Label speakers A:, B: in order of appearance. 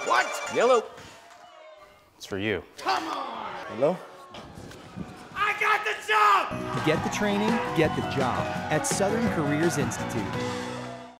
A: What?
B: Yellow. It's for you.
A: Come on!
C: Hello?
A: I got the job!
D: Get the training, get the job at Southern Careers Institute.